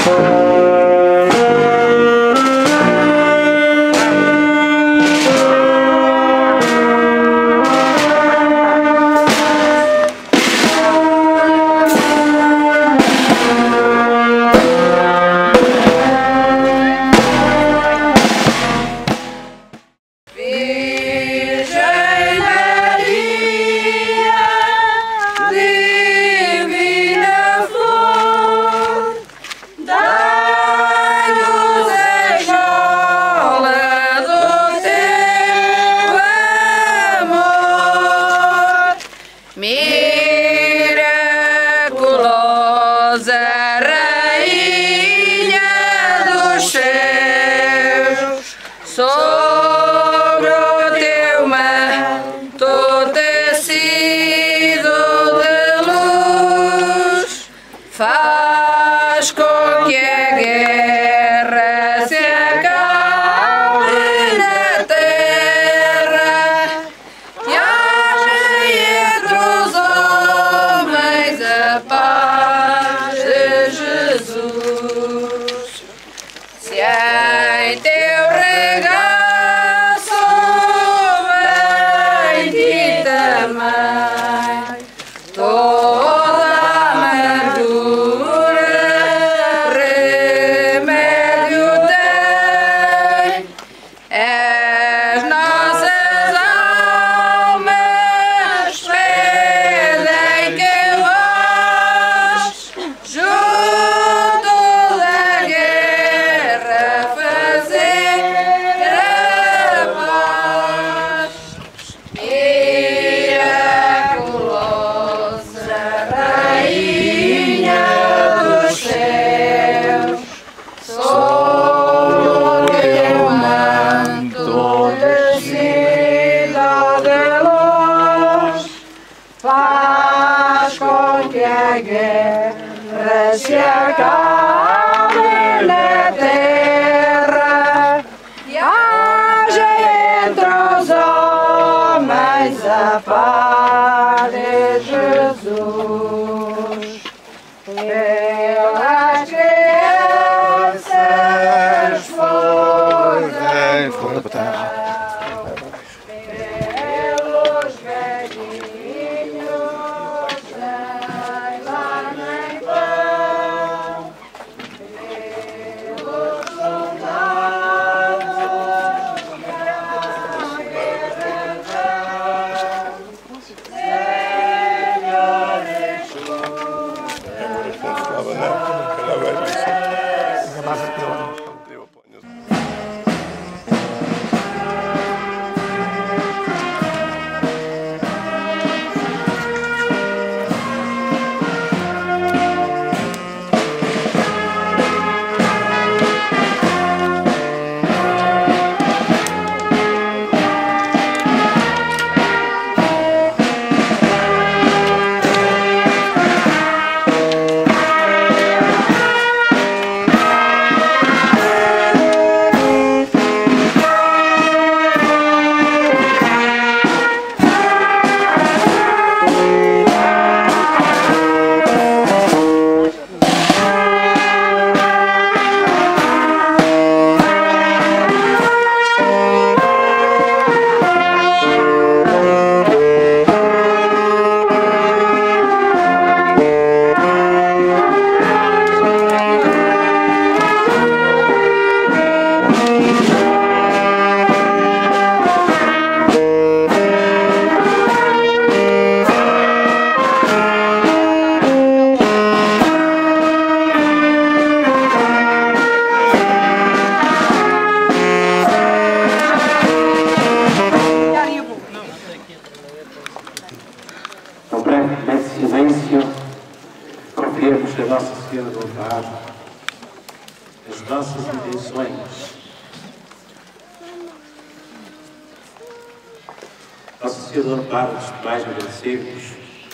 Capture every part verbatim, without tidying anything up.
Nosso Senhor, amparo dos mais agradecermos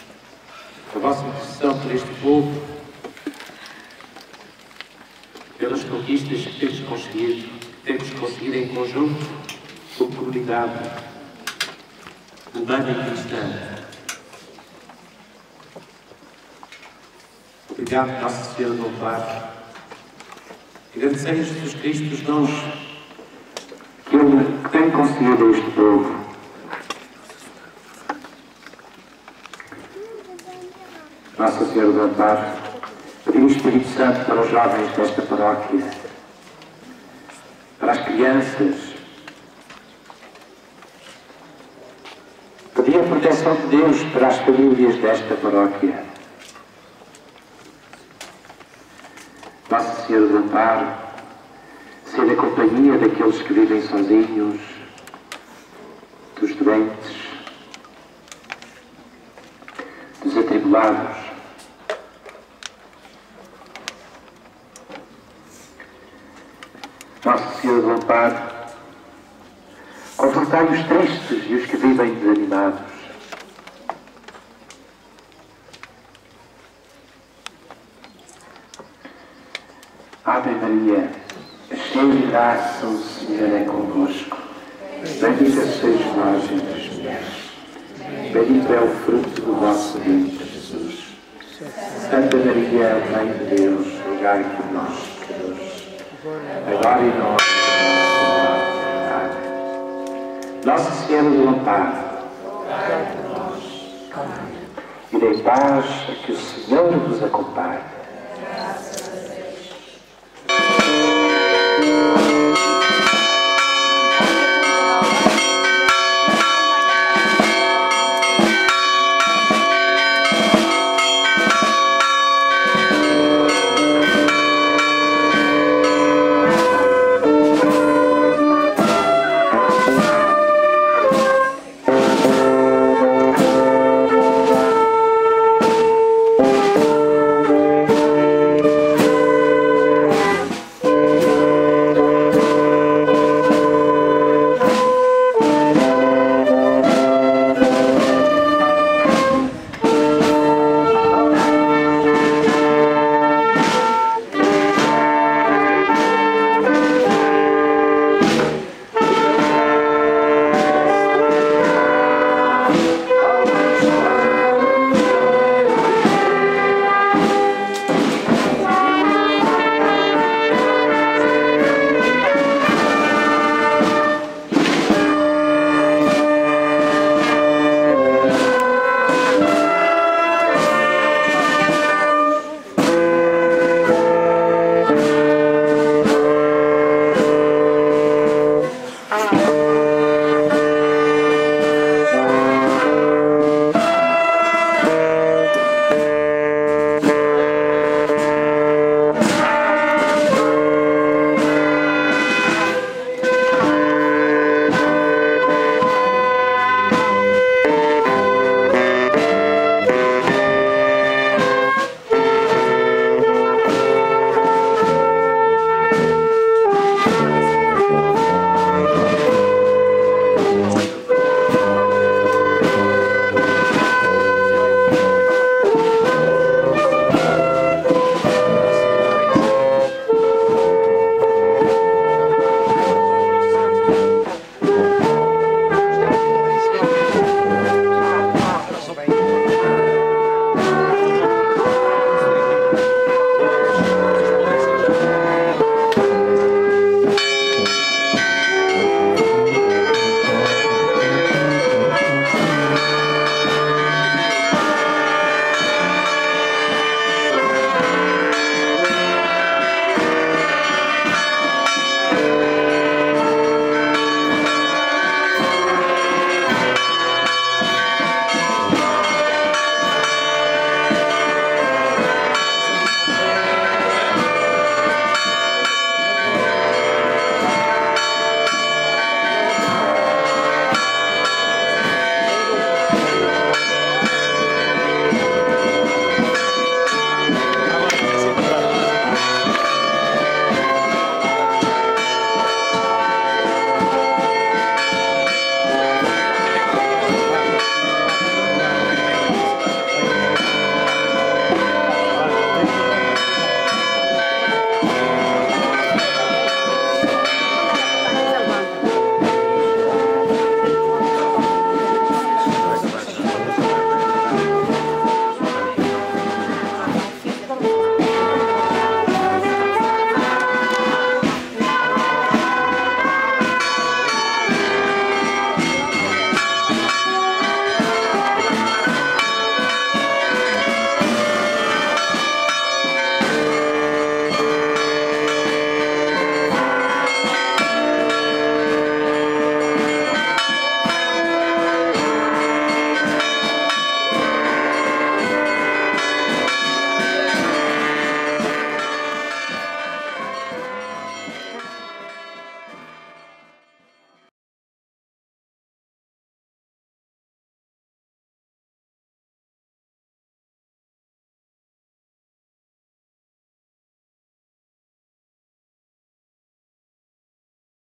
a vossa intercessão por este povo, pelas conquistas que temos conseguido, que temos conseguido em conjunto, como comunidade humana e cristã. Obrigado, Nossa Senhora do Amparo, Agradecemos, Jesus Cristo, os dons que Ele tem concedido a este povo. Nossa Senhora do Amparo, pedimos o Espírito Santo para os jovens desta paróquia, para as crianças. Pedir a proteção de Deus para as famílias desta paróquia. Nossa Senhora do Amparo, ser a companhia daqueles que vivem sozinhos, dos doentes, dos atribulados. Nossa Senhora do Amparo, confortai os tristes e os que vivem desanimados. Ave Maria, cheia de graça, o Senhor é convosco. Bendita sois vós entre as mulheres. Bendito é o fruto do vosso ventre, Jesus. Santa Maria, Mãe de Deus, rogai por nós, pecadores, agora e na hora da nossa morte. Amém. Nossa Senhora do Amparo, e dei paz a que o Senhor vos acompanhe.